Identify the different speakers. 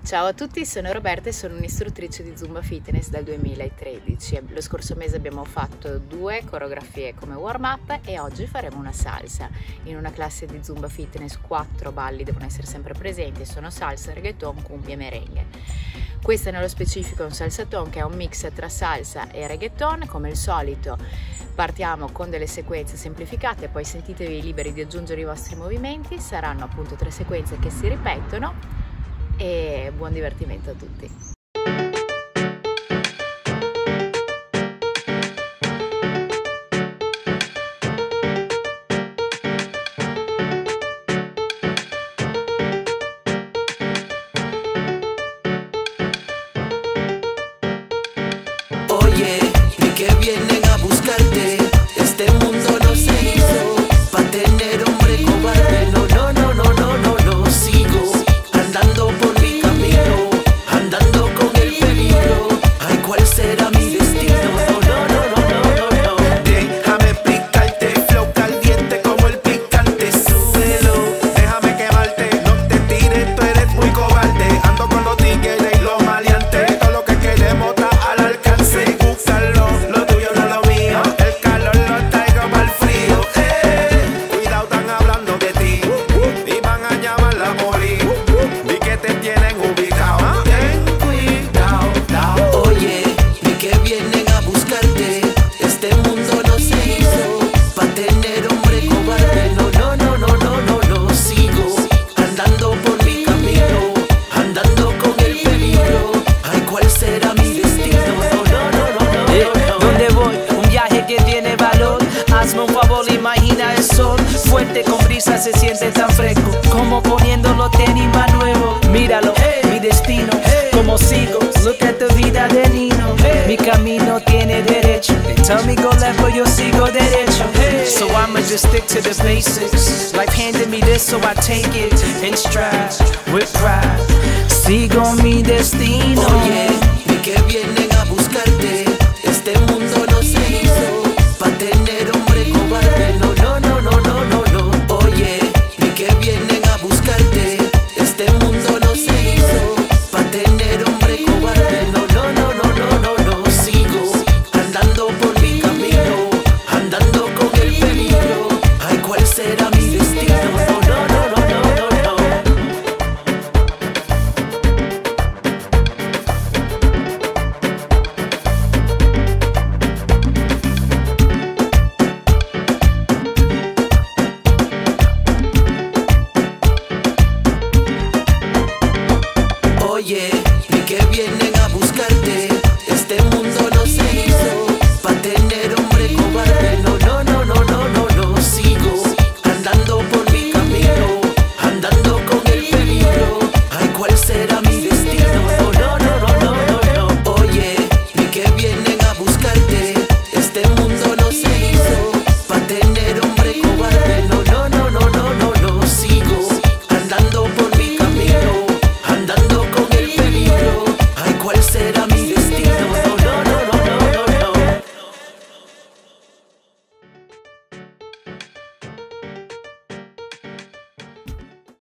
Speaker 1: Ciao a tutti, sono Roberta e sono un'istruttrice di Zumba Fitness dal 2013. Lo scorso mese abbiamo fatto 2 coreografie come warm-up e oggi faremo una salsa. In una classe di Zumba Fitness 4 balli devono essere sempre presenti, sono salsa, reggaeton, cumbia e merengue. Questa nello specifico è un salsaton che è un mix tra salsa e reggaeton. Come al solito partiamo con delle sequenze semplificate, poi sentitevi liberi di aggiungere i vostri movimenti, saranno appunto 3 sequenze che si ripetono. E buon divertimento a tutti!
Speaker 2: Oye, vi que vienen a buscarte, este mundo no se hizo pa' tener hombre cobarde. No, no, no, no, no, no, no, sigo andando por mi camino, andando con el peligro. Ay, ¿cuál será mi destino? No, no, no, no, no, no, no.
Speaker 3: Déjame explicarte, flow caliente como el picante. Súbelo, déjame quemarte, no te tires, tú eres muy cobarde. Ando con los tigres y los maleantes, todo lo que queremos está al alcance. Búscalo, lo tuyo no lo mío, el calor lo traigo para el frío. Cuidado, están hablando de ti y van a llamarla a morir. Vi que te tienen ubicado. Ten cuidado.
Speaker 2: Oye, vi que vienen a buscarte, este mundo no se hizo pa' tener hombre cobarde. No, no, no, no, no, no, no, sigo andando por mi camino, andando con el peligro. Ay, ¿cuál será mi destino? No, no, no, no, no, no, no.
Speaker 4: ¿Dónde voy? Un viaje que tiene valor. Hazme un favor, imagina el sol fuerte con brisa, se siente tan fresco como poniendo los tenis más nuevos. Míralo, mi destino, como sigo. Look at the vida de Nino. Mi camino tiene derecho. They tell me go left, but yo sigo derecho. So I'ma just stick to the basics. Life handed me this, so I take it in stride with pride. Sigo mi destino.
Speaker 2: Oye, vi que vienen a buscarte, este mundo no se hizo pa' tener hombre cobarde. No, no, no, no, no, no, no. Oye, vi que vienen a buscarte, este mundo no se hizo pa' tener hombre cobarde. No, no, no, no, no, no, no, sigo andando por mi camino, andando con el peligro. Ay, ¿cuál será mi destino? No, no, no, no, no, no, no. Oye, vi que viene